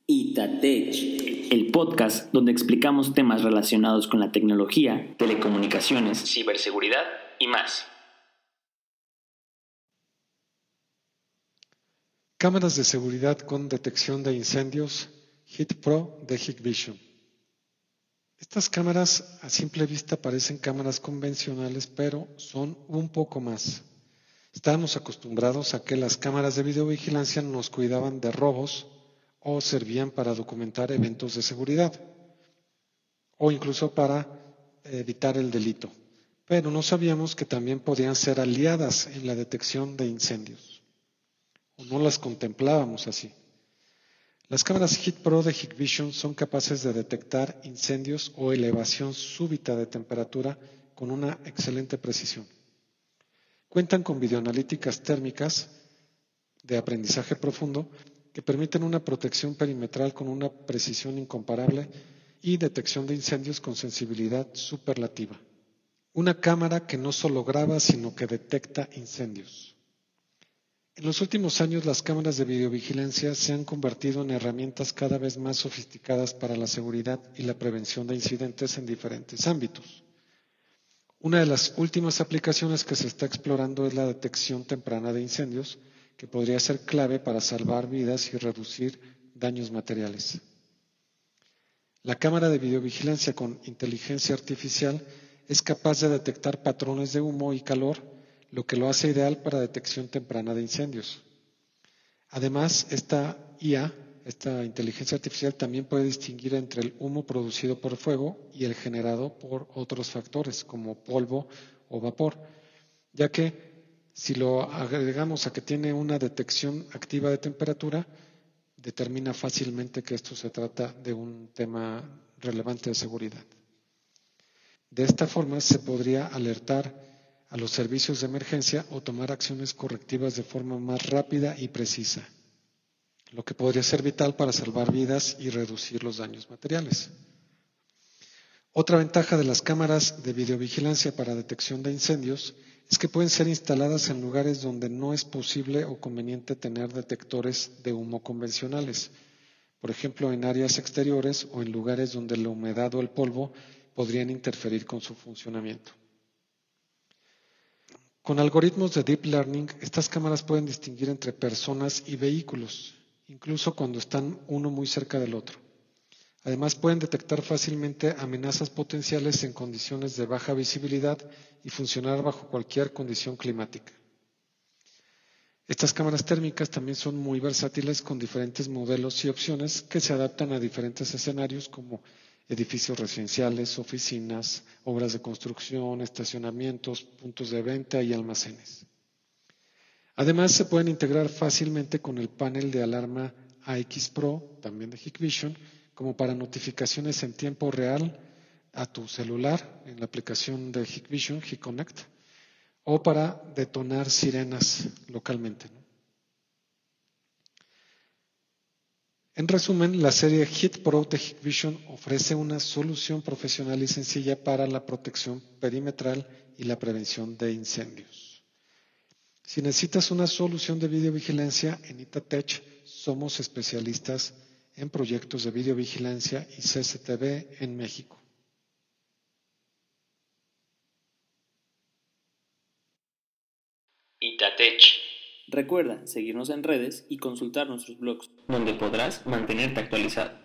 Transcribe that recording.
Itatech, el podcast donde explicamos temas relacionados con la tecnología, telecomunicaciones, ciberseguridad y más. Cámaras de seguridad con detección de incendios Hit Pro de Hikvision. Estas cámaras a simple vista parecen cámaras convencionales, pero son un poco más. Estábamos acostumbrados a que las cámaras de videovigilancia nos cuidaban de robos o servían para documentar eventos de seguridad o incluso para evitar el delito. Pero no sabíamos que también podían ser aliadas en la detección de incendios. O no las contemplábamos así. Las cámaras Hit Pro de Hikvision son capaces de detectar incendios o elevación súbita de temperatura con una excelente precisión. Cuentan con videoanalíticas térmicas de aprendizaje profundo que permiten una protección perimetral con una precisión incomparable y detección de incendios con sensibilidad superlativa. Una cámara que no solo graba, sino que detecta incendios. En los últimos años, las cámaras de videovigilancia se han convertido en herramientas cada vez más sofisticadas para la seguridad y la prevención de incidentes en diferentes ámbitos. Una de las últimas aplicaciones que se está explorando es la detección temprana de incendios, que podría ser clave para salvar vidas y reducir daños materiales. La cámara de videovigilancia con inteligencia artificial es capaz de detectar patrones de humo y calor, lo que lo hace ideal para detección temprana de incendios. Además, esta IA, esta inteligencia artificial, también puede distinguir entre el humo producido por fuego y el generado por otros factores, como polvo o vapor, ya que si lo agregamos a que tiene una detección activa de temperatura, determina fácilmente que esto se trata de un tema relevante de seguridad. De esta forma se podría alertar a los servicios de emergencia o tomar acciones correctivas de forma más rápida y precisa, lo que podría ser vital para salvar vidas y reducir los daños materiales. Otra ventaja de las cámaras de videovigilancia para detección de incendios es que pueden ser instaladas en lugares donde no es posible o conveniente tener detectores de humo convencionales, por ejemplo en áreas exteriores o en lugares donde la humedad o el polvo podrían interferir con su funcionamiento. Con algoritmos de Deep Learning, estas cámaras pueden distinguir entre personas y vehículos, incluso cuando están uno muy cerca del otro. Además, pueden detectar fácilmente amenazas potenciales en condiciones de baja visibilidad y funcionar bajo cualquier condición climática. Estas cámaras térmicas también son muy versátiles con diferentes modelos y opciones que se adaptan a diferentes escenarios como edificios residenciales, oficinas, obras de construcción, estacionamientos, puntos de venta y almacenes. Además, se pueden integrar fácilmente con el panel de alarma AX Pro, también de Hikvision, como para notificaciones en tiempo real a tu celular en la aplicación de Hikvision, HikConnect, o para detonar sirenas localmente. En resumen, la serie Hit Pro de Hikvision ofrece una solución profesional y sencilla para la protección perimetral y la prevención de incendios. Si necesitas una solución de videovigilancia, en Itatech somos especialistas en proyectos de videovigilancia y CCTV en México. Itatech. Recuerda seguirnos en redes y consultar nuestros blogs, donde podrás mantenerte actualizado.